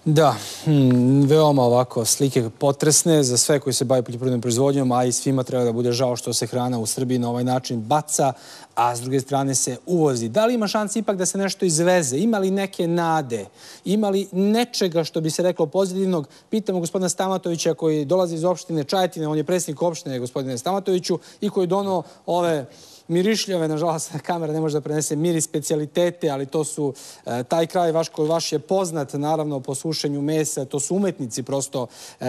Da, veoma ovako slike potresne za sve koji se bave poljoprivrednom proizvodnjom, a i svima treba da bude žao što se hrana u Srbiji na ovaj način baca, a s druge strane se uvozi. Da li ima šanse ipak da se nešto izveze? Ima li neke nade? Ima li nečega što bi se reklo pozitivnog? Pitamo gospodina Stamatovića koji dolazi iz opštine Čajetina, on je predsjednik opštine, gospodine Stamatoviću, i koji donao ove mirišljave, nažalost, kamera ne može da prenese miris specijalitete, ali to su taj kraj vaš je poznat, naravno, po sušenju mesa. To su umetnici prosto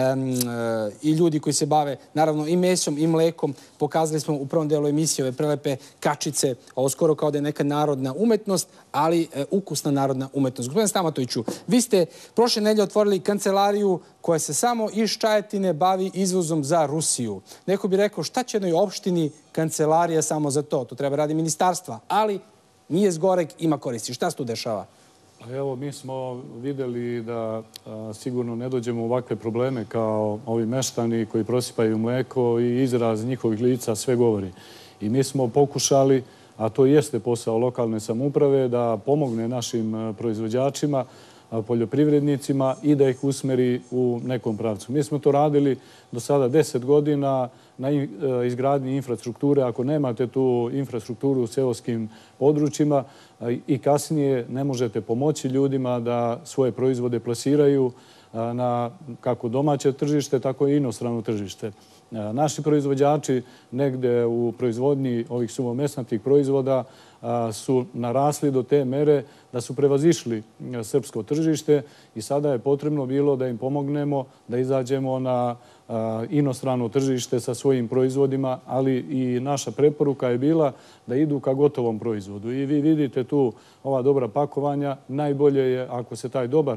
i ljudi koji se bave, naravno, i mesom i mlekom. Pokazali smo u prvom delu emisije ove prelepe kačice. Ovo skoro kao da je neka narodna umetnost, ali ukusna narodna umetnost. Gospodine Stamatoviću, vi ste prošle nedelje otvorili kancelariju koja se samo iz Čajetine bavi izvozom za Rusiju. Neko bi rekao, šta će jednoj opštini kancelarija samo za to? To treba radi ministarstva, ali nije zgoreg, ima koristi. Šta se tu dešava? Evo, mi smo videli da sigurno ne dođemo u ovakve probleme kao ovi meštani koji prosipaju mleko i izraz njihovih lica sve govori. I mi smo pokušali, a to jeste posao lokalne samouprave, da pomogne našim proizvođačima, poljoprivrednicima i da ih usmeri u nekom pravcu. Mi smo to radili do sada 10 godina na izgradnji infrastrukture. Ako nemate tu infrastrukturu u seoskim područjima i kasnije ne možete pomoći ljudima da svoje proizvode plasiraju na kako domaće tržište, tako i inostrano tržište. Naši proizvođači negde u proizvodnji ovih suvomesnatih proizvoda su narasli do te mere da su prevazišli srpsko tržište i sada je potrebno bilo da im pomognemo da izađemo na inostrano tržište sa svojim proizvodima, ali i naša preporuka je bila da idu ka gotovom proizvodu. I vi vidite tu ova dobra pakovanja. Najbolje je ako se taj dobar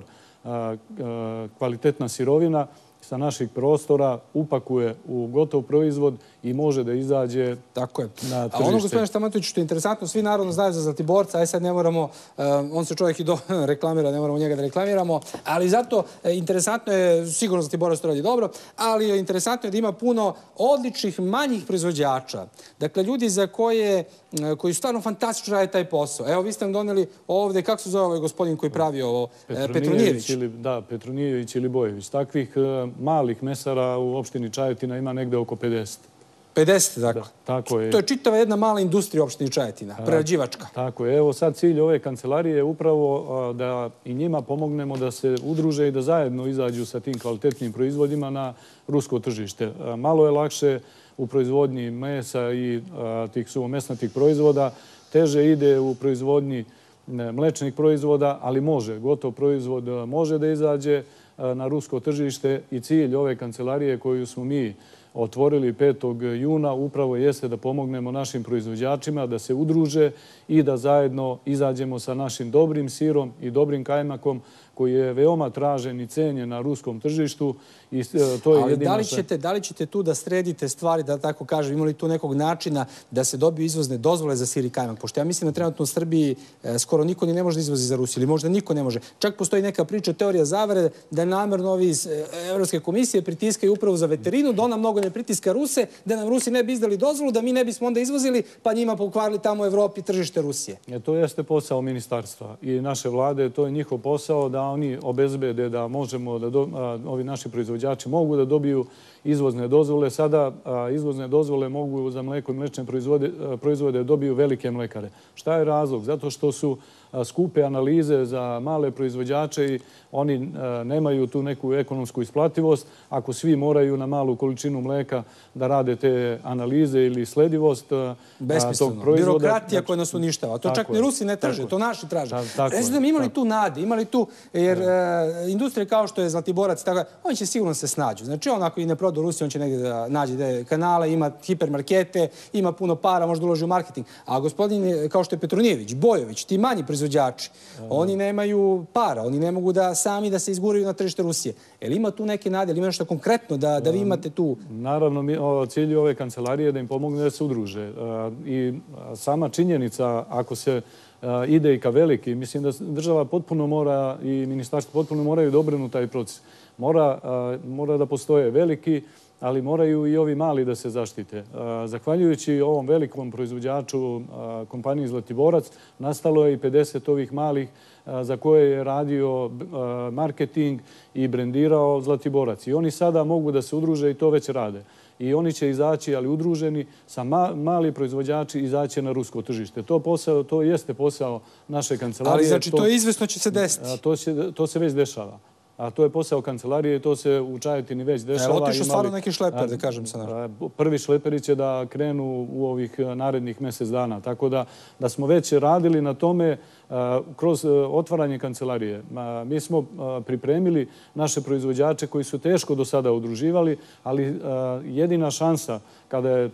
kvalitetna sirovina sa naših prostora upakuje u gotov proizvod i može da izađe na tržište. A ono, gospodine Stamatović, što je interesantno, svi narodno znaju za Zlatiborca, aj sad ne moramo, on se čovjek i reklamira, ne moramo njega da reklamiramo, ali zato interesantno je, sigurno Zlatiborac to radi dobro, ali je interesantno da ima puno odličnih manjih proizvođača. Dakle, ljudi za koji stvarno fantastično rade taj posao. Evo, vi ste nam doneli ovde, kako se zove ovaj gospodin koji pravi ovo? Petronijević. Da, Petronijević ili Bojević. Takvih malih mesara u opštini Čajetina ima negde oko 50. 50, dakle. Tako je. To je čitava jedna mala industrija u opštini Čajetina, prerađivačka. Tako je. Evo sad cilj ove kancelarije je upravo da i njima pomognemo da se udruže i da zajedno izađu sa tim kvalitetnim proizvodima na rusko tržište. Malo je lakše u proizvodnji mesa i tih suvomesnatih proizvoda. Teže ide u proizvodnji mlečnih proizvoda, ali može. Gotov proizvod može da izađe na rusko tržište i cilj ove kancelarije koju smo mi otvorili 5. juna upravo jeste da pomognemo našim proizvođačima da se udruže i da zajedno izađemo sa našim dobrim sirom i dobrim kajmakom koji je veoma tražen i cenjen na ruskom tržištu. Ali da li ćete tu da sredite stvari, da tako kažem, imali tu nekog načina da se dobiju izvozne dozvole za sir i kajmak? Pošto ja mislim da trenutno u Srbiji skoro niko ni ne može da izvozi za Rusiju ili možda niko ne može. Čak postoji neka priča, teorija zavere, da namerno ovi iz Evropske komisije pritiskaju upravo za veterinu, da ona mnogo ne pritiska Ruse, da nam Rusi ne bi izdali dozvolu, da mi ne bismo onda izvozili, pa njima pokvarili tamo u Evropi tržište Rusije. To jeste posao ministarstva i naše vlade, to je njihov posao da oni obezbede da možemo da ovi naši proizvođači mogu da dobiju izvozne dozvole. Sada izvozne dozvole mogu za mleko i mlečne proizvode dobiju velike mlekare. Šta je razlog? Zato što su skupe analize za male proizvođače i oni nemaju tu neku ekonomsku isplativost. Ako svi moraju na malu količinu mleka da rade te analize ili sledivost tog proizvoda... Birokratija koja nas uništava. To čak ni Rusi ne traže, to naši traže. Recite nam, imali tu nade, imali tu, jer industrija kao što je Zlatiborac, oni će sigurno se snađu. Znači, on ako i ne proda u Rusiji, on će negdje da nađe kanale, ima hipermarkete, ima puno para, možda uloži u marketing. A gospodin, kao što je Petronijević, Bojović, ti manji proizvođači, oni nemaju para, oni ne mogu da sami da se izguraju na tržište Rusije. Je li ima tu neke nade, ili ima nešto konkretno da vi imate tu? Naravno, cilj ove kancelarije je da im pomogne da se udruže. I sama činjenica, ako se ide i ka veliki, mislim da država potpuno mora i ministarstvo potpuno moraju da obrnu taj proces. Mora da postoje veliki ali moraju i ovi mali da se zaštite. Zahvaljujući ovom velikom proizvođaču kompaniji Zlatiborac, nastalo je i 50 ovih malih za koje je radio marketing i brendirao Zlatiborac. I oni sada mogu da se udruže i to već rade. I oni će izaći, ali udruženi sa mali proizvođači, izaći na rusko tržište. To jeste posao naše kancelarije. Ali znači to izvesno će se desiti. To se već dešava. A to je posao kancelarije i to se u Čajetini već dešava. Je li otišao stvarno neki šleper, da kažem se naravno? Prvi šleperi će da krenu u ovih narednih mjesec dana. Tako da smo već radili na tome kroz otvaranje kancelarije. Mi smo pripremili naše proizvođače koji su teško do sada udruživali, ali jedina šansa kada je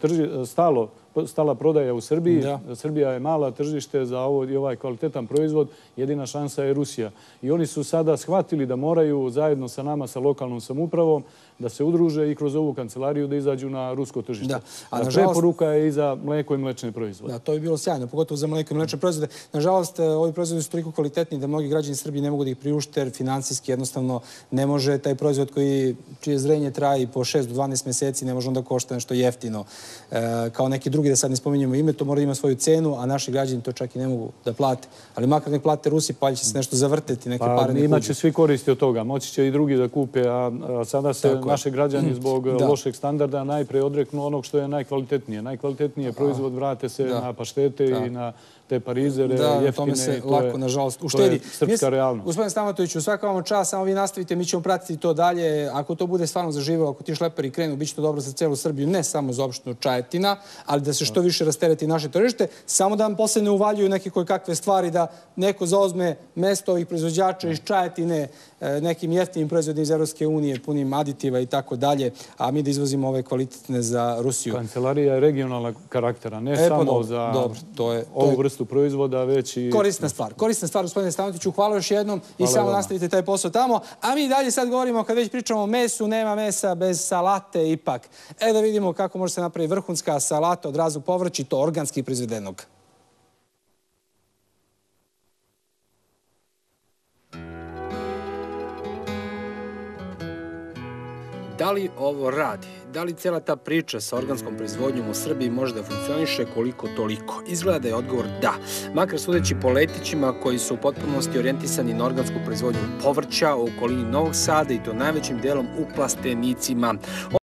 stala prodaja u Srbiji, Srbija je mala tržište za ovaj kvalitetan proizvod, jedina šansa je Rusija. I oni su sada shvatili da moraju zajedno sa nama, sa lokalnom samoupravom, da se udruže i kroz ovu kancelariju da izađu na rusko tržište. Preporuka je i za mleko i mlečne proizvode. Da, to bi bilo sjajno, pogotovo za mleko i mlečne proizvode. Nažalost, ovi proizvodi su toliko kvalitetni da mnogi građani Srbije ne mogu da ih priušte, jer finansijski jednostavno ne može taj proizvod čije zrenje traje po 6 do 12 mjeseci, ne može onda košta nešto jeftino. Kao neki drugi, da sad ne spominjemo ime, to mora da ima svoju cenu, a naši građani to čak i ne mogu da plate. Ali makar nek plate Rusi, pa će se nešto zavrteti, neke pare ne imaće svi koristi od toga. Moći će i drugi da kupe, a sada se naši građani zbog lošeg standarda najpre odreknu onog što je najkvalitetnije. Najkvalitetnije proizvod vrate se na paštete i na te parizere jeftine. Da, tome se lako, nažalost, uštedi. To je srpska realnost. Gospodine Stamatoviću, svaka vam čast, samo vi nastavite, mi ćemo pratiti to dalje. Ako to bude stvarno zaživelo, ako ti šleperi krenu, bit će to dobro za celu Srbiju, ne samo za opštinu Čajetina, ali da se što više rastereti naše tržište. Samo da vam posle ne uvaljuju neke kakve stvari, da neko zauzme mesto ovih proizvođača iz Čajetine nekim jeftinim proizvodima iz Evropske unije, punim aditiva i tako dalje, a mi da izvozimo ove kvalitetne za Rusiju. Kancelarija je regionalna karaktera, ne samo za ovu vrstu proizvoda, već i... Korisna stvar, gospodine Stamatoviću, hvala još jednom i samo nastavite taj posao tamo. A mi dalje sad govorimo, kad već pričamo o mesu, nema mesa bez salate ipak. Da vidimo kako može se napraviti vrhunska salata od raznog povrća, to organski proizvedenog. Da li ovo radi? Da li cijela ta priča sa organskom proizvodnjom u Srbiji može da funkcioniše koliko toliko? Izgleda da je odgovor da. Makar sudeći po letićima koji su u potpunosti orijentisani na organsku proizvodnju povrća u okolini Novog Sada i to najvećim delom u plastenicima.